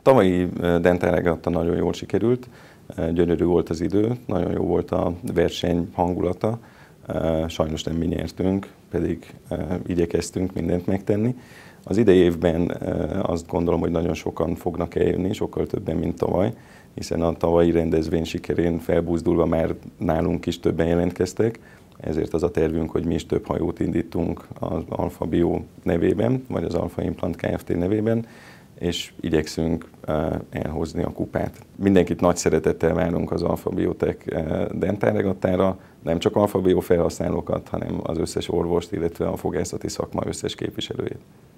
tavalyi Dentál nagyon jól sikerült, gyönyörű volt az idő, nagyon jó volt a verseny hangulata, sajnos nem mi nyertünk, pedig igyekeztünk mindent megtenni. Az idei évben azt gondolom, hogy nagyon sokan fognak eljönni, sokkal többen, mint tavaly, hiszen a tavalyi rendezvény sikerén felbuzdulva már nálunk is többen jelentkeztek, ezért az a tervünk, hogy mi is több hajót indítunk az Alfa Bio nevében, vagy az Alfa Implant Kft. Nevében, és igyekszünk elhozni a kupát. Mindenkit nagy szeretettel várunk az Alfa Biotech Dentál regattára, nem csak Alfa Bio felhasználókat, hanem az összes orvost, illetve a fogászati szakma összes képviselőjét.